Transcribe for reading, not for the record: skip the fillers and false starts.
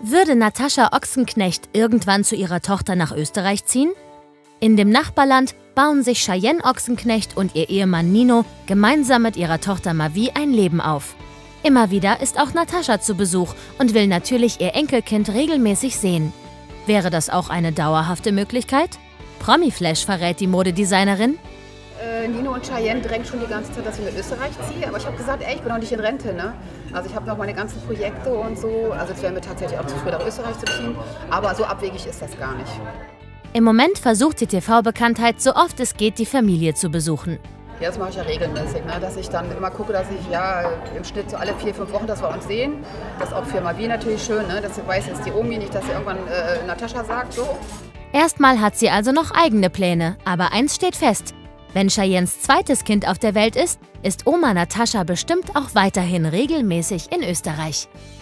Würde Natascha Ochsenknecht irgendwann zu ihrer Tochter nach Österreich ziehen? In dem Nachbarland bauen sich Cheyenne Ochsenknecht und ihr Ehemann Nino gemeinsam mit ihrer Tochter Mavi ein Leben auf. Immer wieder ist auch Natascha zu Besuch und will natürlich ihr Enkelkind regelmäßig sehen. Wäre das auch eine dauerhafte Möglichkeit? Promiflash verrät die Modedesignerin. Nino und Cheyenne drängen schon die ganze Zeit, dass ich nach Österreich ziehe. Aber ich habe gesagt, ey, ich bin noch nicht in Rente, ne? Also ich habe noch meine ganzen Projekte und so. Also es wäre mir tatsächlich auch zu früh, nach Österreich zu ziehen. Aber so abwegig ist das gar nicht. Im Moment versucht die TV-Bekanntheit so oft es geht, die Familie zu besuchen. Ja, das mache ich ja regelmäßig, ne? Dass ich dann immer gucke, dass ich ja im Schnitt so alle 4, 5 Wochen, dass wir uns sehen. Das ist auch für Mavi natürlich schön, ne? Das weiß jetzt die Omi nicht, dass sie irgendwann Natascha sagt, so. Erstmal hat sie also noch eigene Pläne, aber eins steht fest. Wenn Cheyennes zweites Kind auf der Welt ist Oma Natascha bestimmt auch weiterhin regelmäßig in Österreich.